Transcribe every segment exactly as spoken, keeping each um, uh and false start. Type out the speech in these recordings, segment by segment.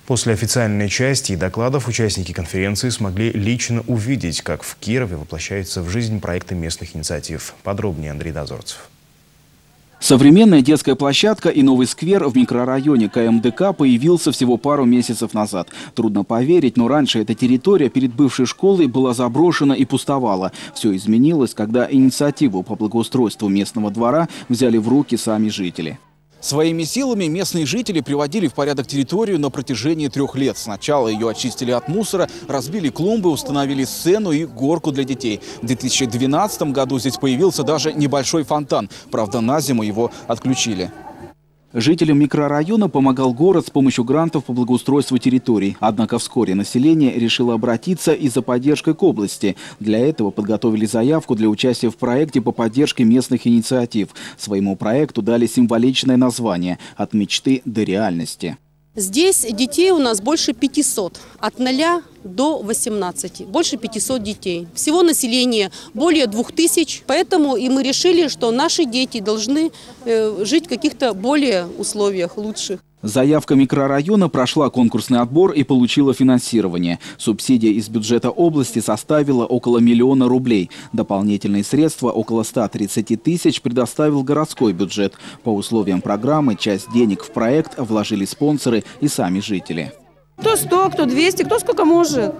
После официальной части и докладов участники конференции смогли лично увидеть, как в Кирове воплощаются в жизнь проекты местных инициатив. Подробнее Андрей Дозорцев. Современная детская площадка и новый сквер в микрорайоне ка эм дэ ка появился всего пару месяцев назад. Трудно поверить, но раньше эта территория перед бывшей школой была заброшена и пустовала. Все изменилось, когда инициативу по благоустройству местного двора взяли в руки сами жители. Своими силами местные жители приводили в порядок территорию на протяжении трех лет. Сначала ее очистили от мусора, разбили клумбы, установили сцену и горку для детей. В две тысячи двенадцатом году здесь появился даже небольшой фонтан. Правда, на зиму его отключили. Жителям микрорайона помогал город с помощью грантов по благоустройству территорий. Однако вскоре население решило обратиться и за поддержкой к области. Для этого подготовили заявку для участия в проекте по поддержке местных инициатив. Своему проекту дали символичное название «От мечты до реальности». Здесь детей у нас больше пятисот, от ноля до восемнадцати, больше пятисот детей. Всего населения более двух тысяч, поэтому и мы решили, что наши дети должны э, жить в каких-то более условиях лучших. Заявка микрорайона прошла конкурсный отбор и получила финансирование. Субсидия из бюджета области составила около миллиона рублей. Дополнительные средства, около ста тридцати тысяч, предоставил городской бюджет. По условиям программы часть денег в проект вложили спонсоры и сами жители. Кто сто, кто двести, кто сколько может.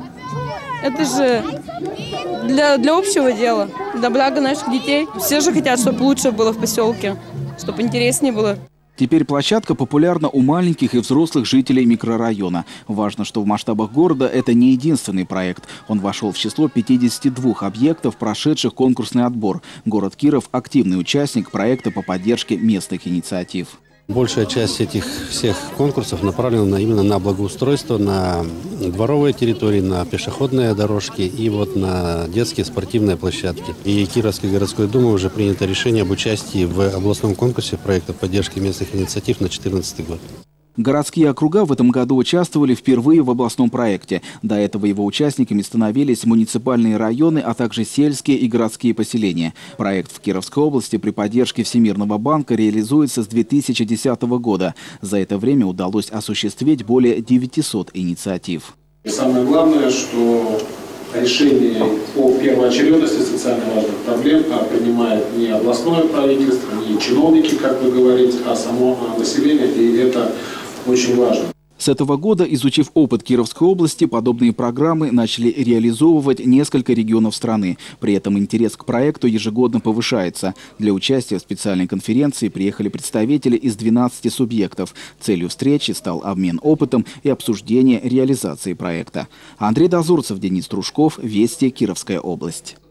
Это же для, для общего дела, для блага наших детей. Все же хотят, чтобы лучше было в поселке, чтобы интереснее было. Теперь площадка популярна у маленьких и взрослых жителей микрорайона. Важно, что в масштабах города это не единственный проект. Он вошел в число пятидесяти двух объектов, прошедших конкурсный отбор. Город Киров – активный участник проекта по поддержке местных инициатив. Большая часть этих всех конкурсов направлена на, именно на благоустройство, на дворовые территории, на пешеходные дорожки и вот на детские спортивные площадки. И Кировской городской думой уже принято решение об участии в областном конкурсе проекта поддержки местных инициатив на две тысячи четырнадцатый год. Городские округа в этом году участвовали впервые в областном проекте. До этого его участниками становились муниципальные районы, а также сельские и городские поселения. Проект в Кировской области при поддержке Всемирного банка реализуется с две тысячи десятого года. За это время удалось осуществить более девятисот инициатив. И самое главное, что решение по первоочередности социально важных проблем принимает не областное правительство, не чиновники, как вы говорите, а само население, и это очень важно. С этого года, изучив опыт Кировской области, подобные программы начали реализовывать несколько регионов страны. При этом интерес к проекту ежегодно повышается. Для участия в специальной конференции приехали представители из двенадцати субъектов. Целью встречи стал обмен опытом и обсуждение реализации проекта. Андрей Дозорцев, Денис Трушков, Вести, Кировская область.